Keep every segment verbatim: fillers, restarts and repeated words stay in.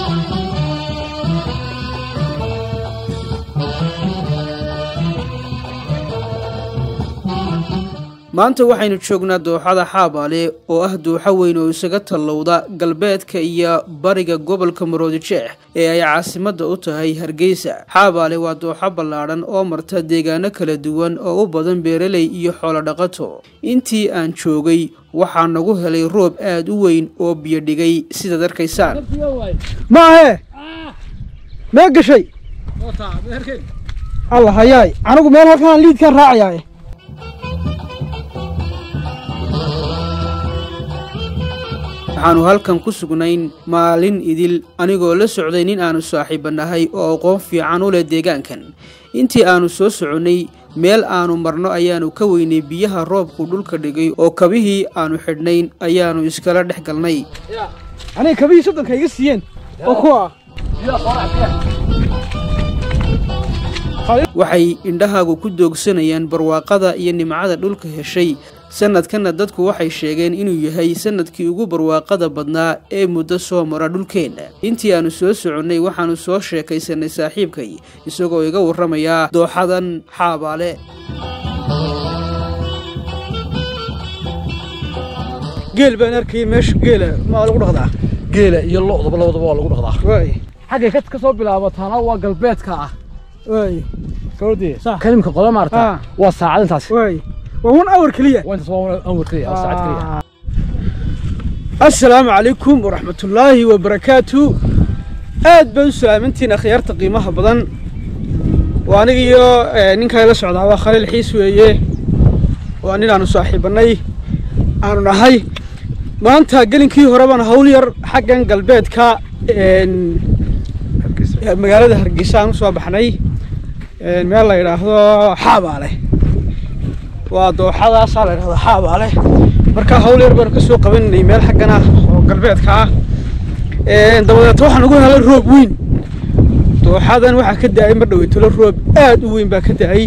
maanta waxaynu joognaa dooxada Xaabaale oo ah dooxa weyn oo isaga talowda galbeedka iyo bariga gobolka Maroodijeex ee ay caasimadda u tahay Hargeysa. Xaabaale waa dooxa ballaaran oo marta deegaano kala duwan oo u badan beeraley iyo xoolo dhaqato. Intii aan joogay waxaa nagu helay roob aad u weyn oo biyo dhigay sida darkaysaan. maahe ma gashay Allah hayay anigu meel halkan liid ka raacayay waxaanu halkan ku sugnayn maalin idil anigoo la socday nin aanu saaxiibanahay oo aqoon fiican u leh deegaankan. intii aanu soo soconay meel aanu marno ayaanu ka weynay biyaha roobku dhulka dhigay oo kabihii aanu xidhnayn ayaanu iskala dhex galnay. aniga kabihii sodonka iga siiyeen oo kuwa waxay indhahaagu ku doogsanayaan barwaaqada iyo nimcada dhulka heshay. sanadkana dadku waxay sheegeen inuu yahay sanadkii ugu barwaaqada badnaa ee muddo soo mara dhulkeena. intii aanu soo soconay waxaanu soo sheekaysanay saaxiibkay isagoo iga warramaya dooxadan Xaabaale. geel baan arkay meesha geela ma lagu dhaqdaa geela iyo lo'da labadaba waa lagu dhaqdaa. way xagga ka soo bilaabatana waa galbeedka ah. way kawdii kalimka qodob maarta waa saacad intaas. way وهون أول كلية وأنت صوّر أول كلية أو ساعة كلية. السلام عليكم ورحمة الله وبركاته. أد بن سلامتنا خيارت قيمها بدن وأنا جيو نين كايلا سعدا وخليل الحيس وياه وأنا لانو صاحبناي أنا نهاي ما أنت قلنا كي هربان هولير حقا قلبيت كا مقالة هرقيسان صباحناي ما الله يراهو Xaabaale waa dooxada saaleeyada Xaabaale marka hawl yar baan ka soo qabanay meel xaqana oo galbeedka ah ee dabadeed waxaan ugu helay roob weyn. dooxadan waxa ka daay mar dhaweeto roob aad u weyn baa ka daay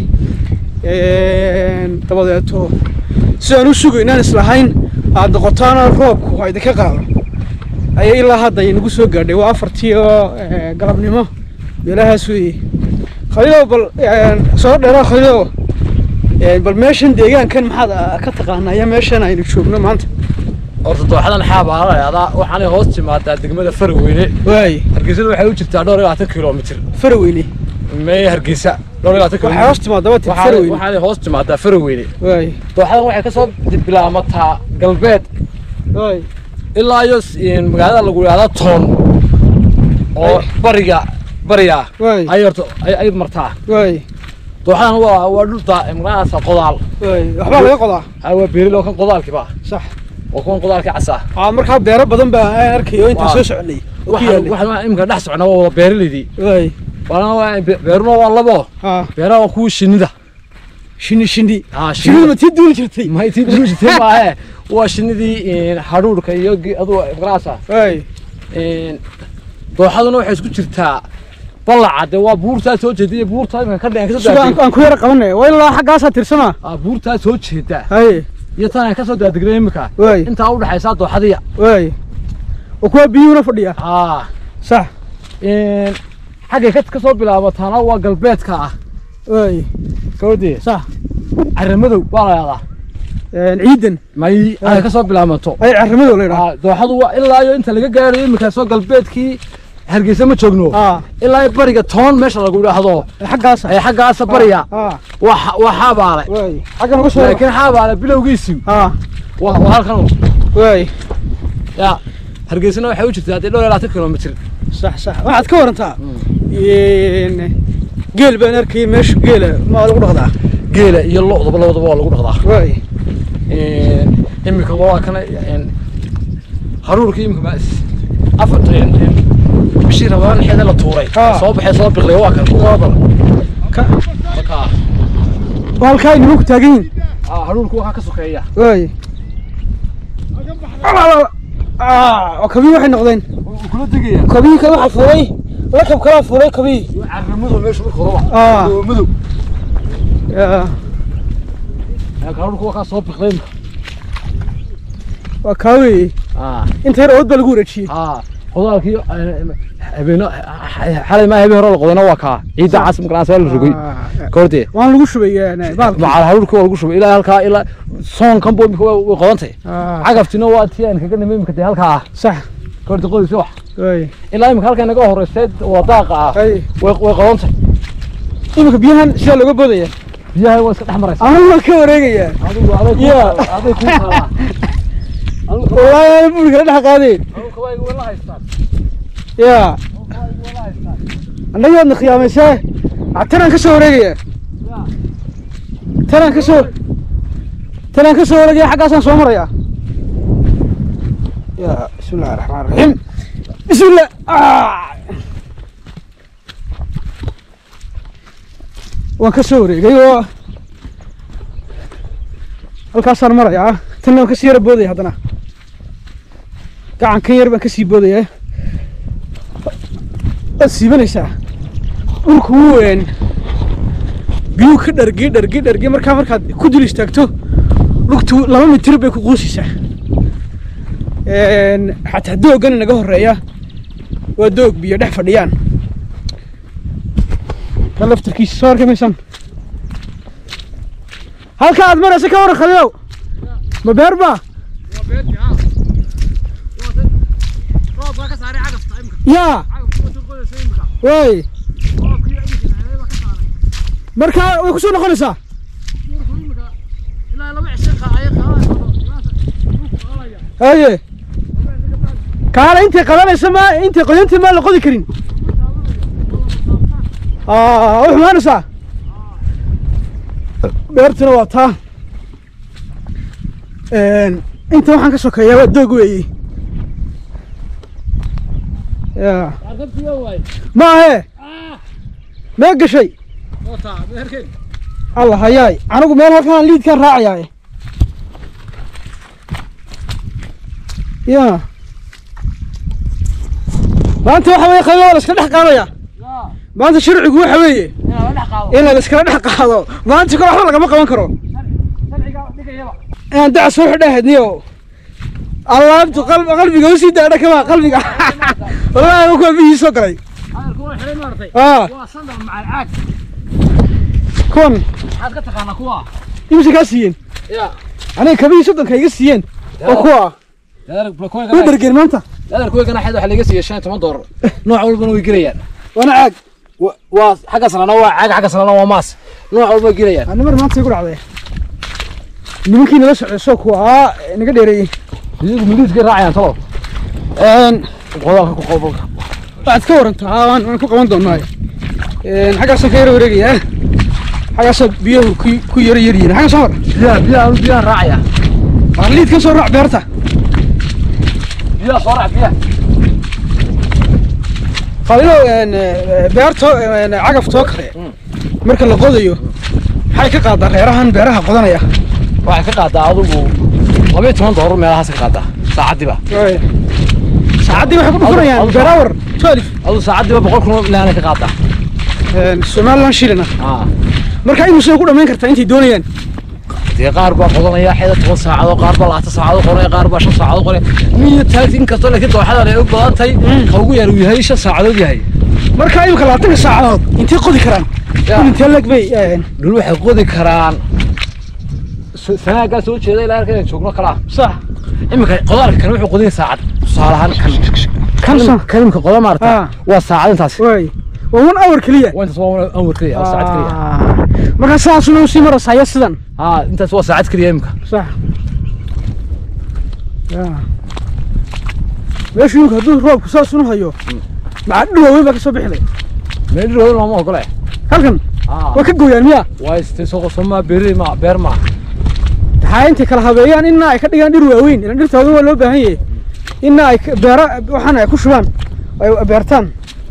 ee dabadeed si aan u sugay inaan islahayn aad qotaana roobku ay ka qaado ayay ilaa hadda inagu soo gaadhay waa afartii galabnimo meelahaas weey khaliilo bal soo dheeraa khaliilo bal meeshan deegaankan maxaad ka taqaanaa ya meeshan aynu joogno maanta horta dooxadan Xaabaale ayaa waxaan hoos timaadaa degmada Farweyne. way Hargeysa waxay u jirtaa dhowr iyo labaatan kiiloomitir. Farweyne may Hargeysa dhowr iyo labaatan kiiloomitir. waxay hoos timaadaa Farweyne waxay hoos timaadaa Farweyne. way dooxadan waxay ka soo bilaamataa galbeed way ilaa iyo magaalada lagu yiraahdo Toon oo bariga bariga ay horto ay martaa. way dooxadan waa waa dhulta imraasa qodaal. way waxba laga qodaa waa beerilo kan qodaalkii baa sax oo kan qodaalkii casa aa marka beero badan baa arkayo inta soo soconay waxaan imka dhax socnaa waa beeralidii. way waa beerno waa labo ha beeraha waa ku shinida shini shini ha shini ma tii duul jirtay ma tii duul jirtay ma waa shinidii in haruurka iyo adu imraasa. way in dooxaduna waxay isku jirtaa balacade waa buurta soo jeediyay buurta imka ka dhigay soo aan ku yar qabanay way ilaa xaqaas tirsana ah buurta soo jeeda hay iyo tan ka soo daadagay imka way inta u dhaxaysa dooxadiya way oo ku biyuuna fadhiya ah sax in xagga ka soo bilaabatana waa galbeedka ah. way kawdii sax caramadow waa la yaadaa een ciidan may ay ka soo bilaabato ay caramadow leeyahay dooxadu waa ilaa iyo inta laga gaarayo imka soo galbeedkii Hargeysa ma joogno ilaa bariga Toon meesha lagu yiraahdo xaqaas ay xaqaas bariya waxa waxa Xaabaale way xaqan uga soo laakiin Xaabaale bilowgiisu ha waa halkan way ya Hargeysana waxay u jirtaa dhowr iyo labaatan kiiloomitir. sax sax waxaad ka warantaa in geel baan arkay meesha geela ma lagu dhaqdaa geela iyo lo'da labadaba waa lagu dhaqdaa. way ee imika waa kana haruurkii imika baas afarteen bishii rabaan xidha la tuuray soo baxay soo biqlay waa kan kuwa bal ka ka walkay inuu ku taagin ah haruurku waxa ka sokeeya. way ah kabi waxay noqdeen kula degaya kabi ka waxa furay la kab kala furay kabi carramadu meesha markuu raba ah madow ya haruurku waxa soo biqlay waa kawi ah inta yar oo lagu wareejiyay ah qodaalkii habeeno xalay ma habeen hore la qodana waa ka ciida casm kala soo rugay koortee waan lagu shubayay baal macal haruurka lagu shubay ilaa halka ilaa soon kan boo way qodantay cagaftina waa tiin kaga nimay ka halka sax koortee qodis wax way ilaa imka halka naga horeysay wadaaqa ah way way qodantay imka biyahan sida laga boodaya biyaha waa iska dhaxmaraysa aan ka wareegaya adigu adigu adigu ku kala والله أنا بقول لك أنا قاعدين. يا. أنا يوم نخيام إيشه. ترى كسور رجية. ترى كسور. ترى كسور رجية حاجة أصلا سومر يا. يا بسم الله الرحمن الرحيم. بسم الله. آه. وكسور رجية. الكسر مرة يا. تنا كسير بودي هذانا. كان كير بكسي بودي السيبانيسا وركوين بيو كدر جدر جدر جمر كامر كاد كودل استكتو لقتو لما متر بيكو قوسيسا إن حتى دوق أنا نجاه الرأي ودوق بيدح فديان كلفت الكيس صار كم سن هل كاد مرة سكور خليو مبربا يا واي مركا ويكسو نقولسا هاي كان انت قلنا ما انت قلنت ما لقودي كرين اه وحمانسا beertuna waa taa een inta waxaan ka sokeeyaa waa doog weeyii yaa ma he ma gashay allah hayaay anigu meel halkaan liidkaan raacayaa yaa maanta waxa weeye qaylo la iska dhex qaadaya maanta sharcigu waxa weeye in la iska dhex qaado maanta kale waxa laga qaban karo aan dac soo xidhaahadniyo allaabtu qalb qalbiga u sii daadha kama qalbiga wallahi ku biyo soo galay ah waa sandal macal caag kon aad ka taqaana kuwa imsi ka siiyeen ya aniga kabii soddonka iga siiyeen oo kuwa dadar blokoy ga dargeen maanta dadar kuwa gana xad waxa laga siiyay shan iyo toban doolar nooc walba way girayaan wana caag waa xaga sanana waa caag xaga sanana waa maas nooc walba girayaan ana mar maanta igu dhacday nimankii nala socdo kuwa naga dheereeyay iyagu mididka raacayaan talo een qodalka ku qobolka aad ka warantaa waan ku qaban doonaa een xagaas ka yar wareegaya xagaas biyo ku yar yar yihiin xagaas war biyo biyo biyo raacaya barliid ka soo raac beerta biyo soo raac biyo qalilo een beerto een cagaf too kale marka la qodayo waxay ka qaadaa reerahan beeraha qodanaya waxay ka qaadaa adigu laba iyo toban doolar meelahaas ka qaadaa saacadiiba saacadii waxay ku dhufanayaan beerawar twelve adu saacadiiba boqol kun laana ka qaadaa een Soomaaliland shilina ah marka ay musu ku dhameyn kartaa intii doonayaan dee qaar baa qodanaya xeeda toban saacado qaar baa labaatan saacado qoray qaar baa shan saacado qoray miya taagin kasto laakiin dooxada ay u badantay ugu yar uu yahay shan saacadood yahay marka ay ka labaatan saacadood intii qodi karaan intii lag bay dul waxay qodi karaan سنة سوى شيء لا يمكن شغله كلام صح إما قدر كانوا يقودين ساعة صالحا كم كم كم قدر مرتا والساعة أنت وين وين أول كلية وين تصور أول كلية أو ساعة كلية ما كان ساعة شنو سيمرة ساعة سدن آه أنت تصور ساعة كلية يمكن صح يا ليش يمكن هدول روب كسر شنو هيو مع إنه وين بقى صبح لي ما يدري وين ما أقوله هلكن آه وكجو يعني يا وايستسوق سما بيري ما بير ما حاينتي kala habeeyaan in ay ka dhigaan dhir waaweyn in dhirtooda waa loo baahan yahay in ay beera waxaan ay ku shubaan ay beertaan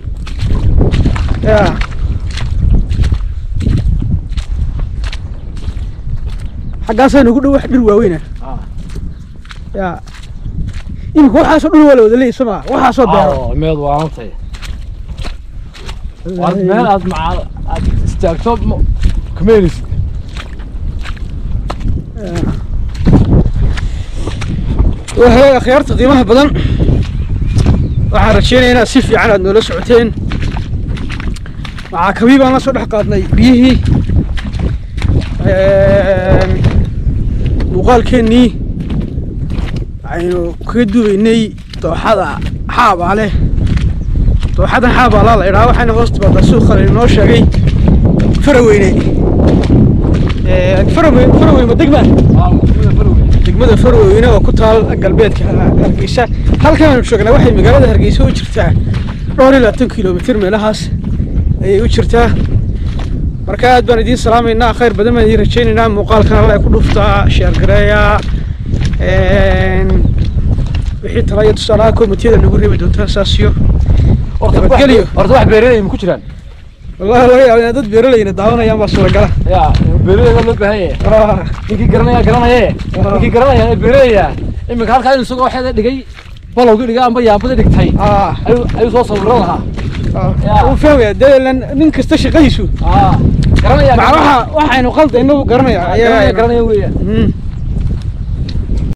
ya xagaas ay ugu dhow wax dhir waaweyn ah ya in waxa soo dhul wala wada leeyahay ma waxa soo beero oo meed waantay waa meel aad ma aad istaagto kameelis وهي خيارات قيمها بدن waxaan rajeynayaa inaad si fiican aad noola socoteen waxaa kabii baan la soo dhex qaadnay biyihii muuqaalkeennii waxaynu kaga duubaynay dooxada Xaabaale dooxadan Xaabaale la yidhaahdo waxayna hoos timaaddaa suuqa laynoo sheegay Faraweyne Faraweyne Faraweyne degma degmada Faraweyne oo ku taal galbeedka Hargeysa halkan aanu joognaa waxay magaalada Hargeysa u jirtaa dhowr iyo labaatan kiiloomitir meelahaas ayay u jirtaa marka aad baan idiin salaamaynaa khayr badan baan idiin rajaynaynaa muuqaalkan alla ay ku dhuftaa sheer gareeya wixii talaya tusaalaha komitiyada nagu reebi doontaa saasiyo horta wax beeraley ma ku jiraan والله والله أنا ضد بيرلي نداونا يا مصر قلا يا بيرلي لما بهاي نيجي قرنا يا قرنا يا نيجي قرنا يا بيرلي يا إما كان خاين سوق واحد دقي والله قولي قام بيا بدي دقتي آه أيو أيو صوص ورلها آه وفهم يا ده لأن ننكستش قيسو آه قرنا يا مع واحد واحد إنه غلط إنه قرنا يا قرنا يا قرنا يا ويا